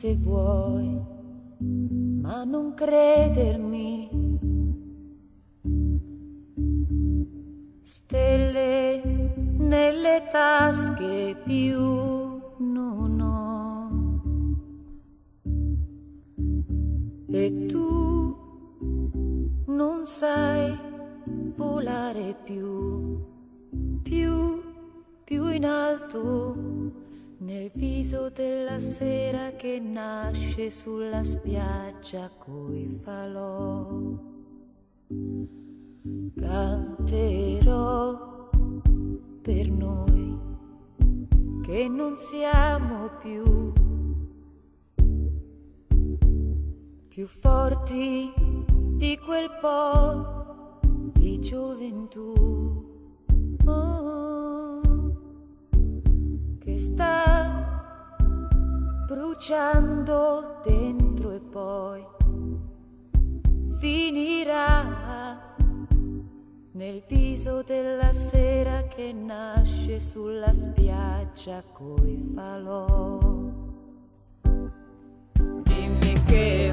se vuoi, ma non credermi. Stelle nelle tasche più non ho, e tu non sai volare più in alto, nel viso della sera che nasce sulla spiaggia coi falò. Canterò per noi che non siamo più forti di quel po' di gioventù. Oh, che sta bruciando dentro e poi finirà nel viso della sera che nasce sulla spiaggia coi falò. Dimmi che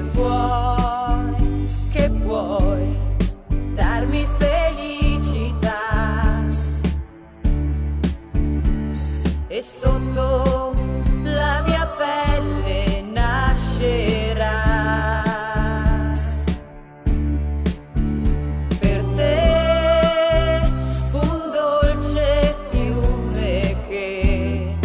puoi darmi felicità, e sotto la mia pelle nascerà per te un dolce fiume che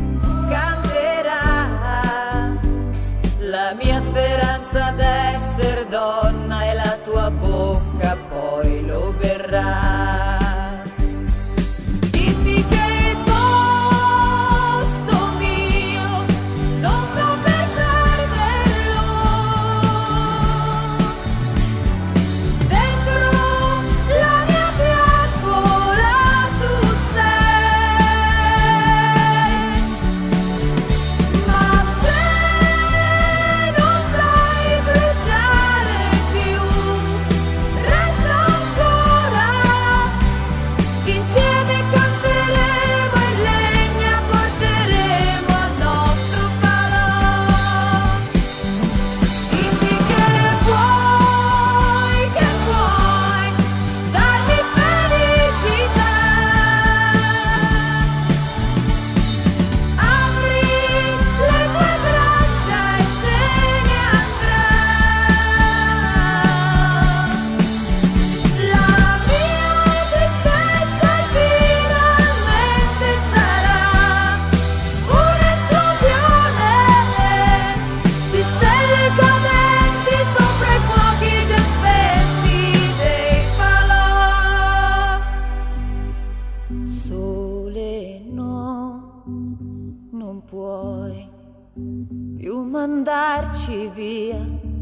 canterà la mia speranza d'esser donna, e la tua bocca poi lo berrà. Non puoi più mandarci via.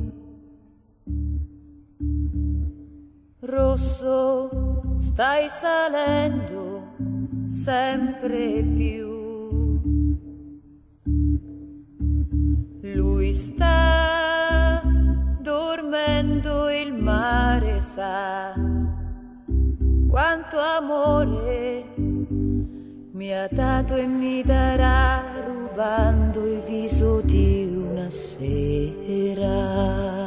Rosso, stai salendo sempre più. Lui sta dormendo, il mare sa quanto amore mi ha dato e mi darà, rubando il viso di una sera.